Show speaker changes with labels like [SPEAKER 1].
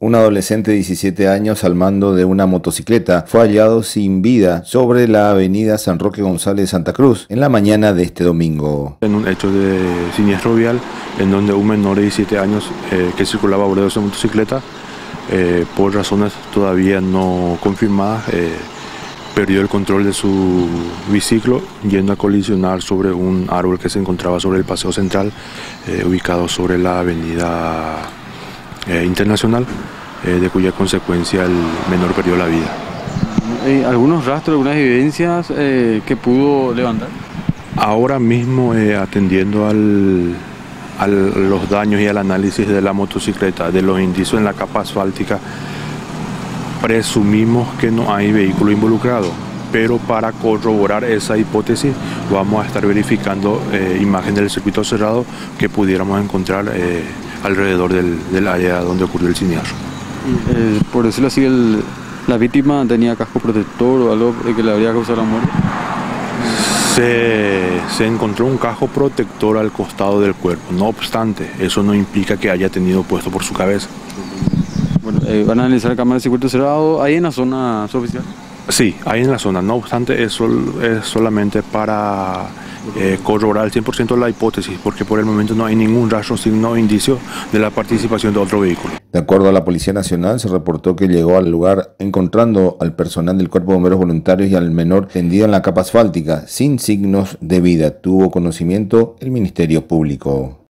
[SPEAKER 1] Un adolescente de 17 años al mando de una motocicleta fue hallado sin vida sobre la avenida San Roque González de Santa Cruz en la mañana de este domingo.
[SPEAKER 2] En un hecho de siniestro vial en donde un menor de 17 años que circulaba a bordo de esa motocicleta, por razones todavía no confirmadas, perdió el control de su biciclo yendo a colisionar sobre un árbol que se encontraba sobre el paseo central, ubicado sobre la avenida Internacional, de cuya consecuencia el menor perdió la vida.
[SPEAKER 3] ¿Algunos rastros, algunas evidencias que pudo levantar?
[SPEAKER 2] Ahora mismo, atendiendo a los daños y al análisis de la motocicleta, de los indicios en la capa asfáltica, presumimos que no hay vehículo involucrado, pero para corroborar esa hipótesis vamos a estar verificando imágenes del circuito cerrado que pudiéramos encontrar alrededor del área donde ocurrió el siniestro.
[SPEAKER 3] Por decirlo así, la víctima tenía casco protector o algo que le habría causado la muerte.
[SPEAKER 2] Se encontró un casco protector al costado del cuerpo. No obstante, eso no implica que haya tenido puesto por su cabeza.
[SPEAKER 3] Bueno, van a analizar cámara de circuito cerrado ahí en la zona oficial.
[SPEAKER 2] Sí, ahí en la zona. No obstante, eso es solamente para corroborar al 100% la hipótesis, porque por el momento no hay ningún rastro, signo o indicio de la participación de otro vehículo.
[SPEAKER 1] De acuerdo a la Policía Nacional, se reportó que llegó al lugar encontrando al personal del Cuerpo de Bomberos Voluntarios y al menor tendido en la capa asfáltica, sin signos de vida. Tuvo conocimiento el Ministerio Público.